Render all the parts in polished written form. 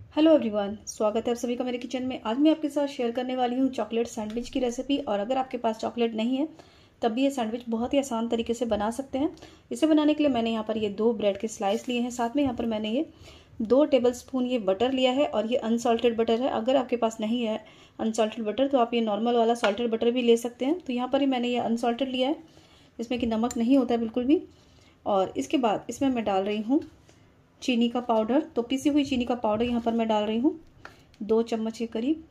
Hello everyone, स्वागत है आप सभी का मेरे किचन में। आज मैं आपके साथ शेयर करने वाली हूँ चॉकलेट सैंडविच की रेसिपी। और अगर आपके पास चॉकलेट नहीं है तब भी ये सैंडविच बहुत ही आसान तरीके से बना सकते हैं। इसे बनाने के लिए मैंने यहाँ पर ये 2 ब्रेड के स्लाइस लिए हैं। साथ में यहाँ पर मैंने ये 2 टेबलस्पून ये बटर लिया है और ये अनसॉल्टेड बटर है। अगर आपके पास नहीं है अनसॉल्टेड बटर तो आप ये नॉर्मल वाला सॉल्टेड बटर भी ले सकते हैं। तो यहाँ पर ही मैंने ये अनसॉल्टेड लिया है, इसमें कि नमक नहीं होता है बिल्कुल भी। और इसके बाद इसमें मैं डाल रही हूँ चीनी का पाउडर। तो पिसी हुई चीनी का पाउडर यहाँ पर मैं डाल रही हूँ 2 चम्मच के करीब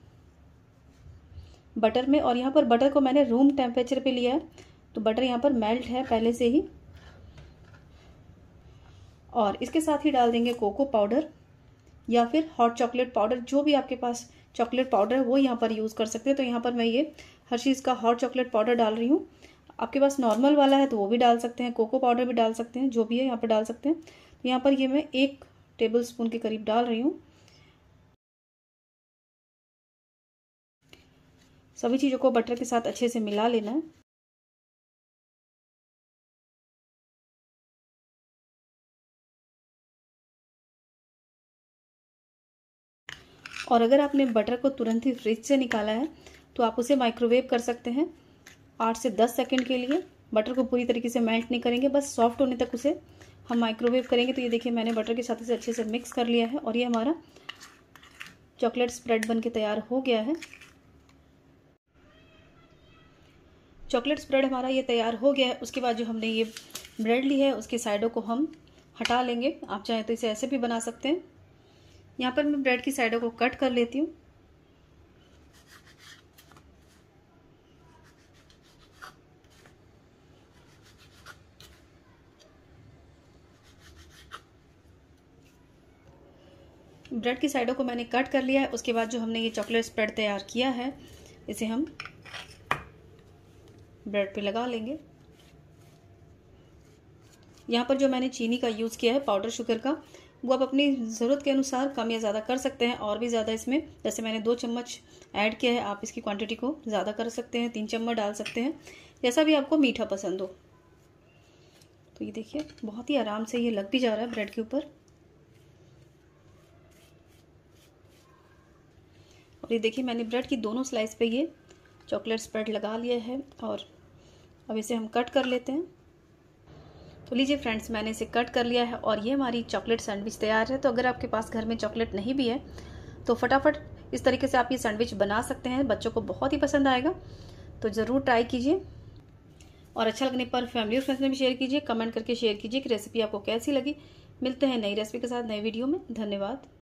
बटर में। और यहाँ पर बटर को मैंने रूम टेम्परेचर पे लिया है, तो बटर यहाँ पर मेल्ट है पहले से ही। और इसके साथ ही डाल देंगे कोको पाउडर या फिर हॉट चॉकलेट पाउडर, जो भी आपके पास चॉकलेट पाउडर है वो यहाँ पर यूज़ कर सकते हैं। तो यहाँ पर मैं ये हर्शीज़ का हॉट चॉकलेट पाउडर डाल रही हूँ। आपके पास नॉर्मल वाला है तो वो भी डाल सकते हैं, कोको पाउडर भी डाल सकते हैं, जो भी है यहाँ पर डाल सकते हैं। तो यहाँ पर ये मैं 1 टेबलस्पून के करीब डाल रही हूँ। सभी चीज़ों को बटर के साथ अच्छे से मिला लेना है। और अगर आपने बटर को तुरंत ही फ्रिज से निकाला है तो आप उसे माइक्रोवेव कर सकते हैं 8 से 10 सेकंड के लिए। बटर को पूरी तरीके से मेल्ट नहीं करेंगे, बस सॉफ्ट होने तक उसे हम माइक्रोवेव करेंगे। तो ये देखिए मैंने बटर के साथ इसे अच्छे से मिक्स कर लिया है और ये हमारा चॉकलेट स्प्रेड बन के तैयार हो गया है। चॉकलेट स्प्रेड हमारा ये तैयार हो गया है। उसके बाद जो हमने ये ब्रेड ली है उसकी साइडों को हम हटा लेंगे। आप चाहें तो इसे ऐसे भी बना सकते हैं। यहाँ पर मैं ब्रेड की साइडों को कट कर लेती हूँ। ब्रेड की साइडों को मैंने कट कर लिया है। उसके बाद जो हमने ये चॉकलेट स्प्रेड तैयार किया है इसे हम ब्रेड पे लगा लेंगे। यहाँ पर जो मैंने चीनी का यूज़ किया है पाउडर शुगर का, वो आप अपनी ज़रूरत के अनुसार कम या ज़्यादा कर सकते हैं। और भी ज़्यादा इसमें जैसे मैंने 2 चम्मच ऐड किया है, आप इसकी क्वांटिटी को ज़्यादा कर सकते हैं, 3 चम्मच डाल सकते हैं, जैसा भी आपको मीठा पसंद हो। तो ये देखिए बहुत ही आराम से ये लग भी जा रहा है ब्रेड के ऊपर। और ये देखिए मैंने ब्रेड की दोनों स्लाइस पे ये चॉकलेट स्प्रेड लगा लिया है। और अब इसे हम कट कर लेते हैं। तो लीजिए फ्रेंड्स, मैंने इसे कट कर लिया है और ये हमारी चॉकलेट सैंडविच तैयार है। तो अगर आपके पास घर में चॉकलेट नहीं भी है तो फटाफट इस तरीके से आप ये सैंडविच बना सकते हैं। बच्चों को बहुत ही पसंद आएगा, तो ज़रूर ट्राई कीजिए। और अच्छा लगने पर फैमिली और फ्रेंड्स में भी शेयर कीजिए। कमेंट करके शेयर कीजिए कि रेसिपी आपको कैसी लगी। मिलते हैं नई रेसिपी के साथ नए वीडियो में। धन्यवाद।